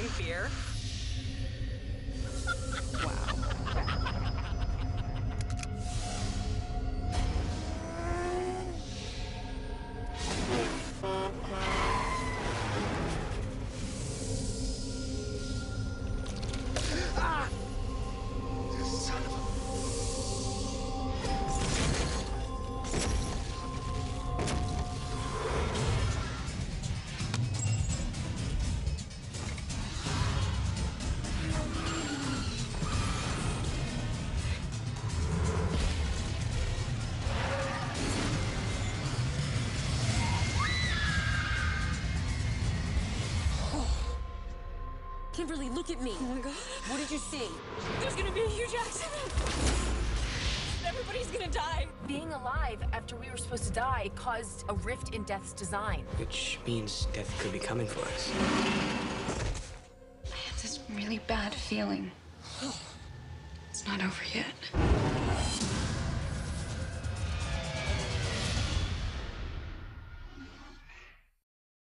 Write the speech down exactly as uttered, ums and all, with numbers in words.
drinking beer. Son of a... Kimberly, look at me. Oh my god. What did you see? There's gonna be a huge accident. Everybody's gonna die. Being alive after we were supposed to die caused a rift in Death's design. Which means death could be coming for us. I have this really bad feeling. It's not over yet.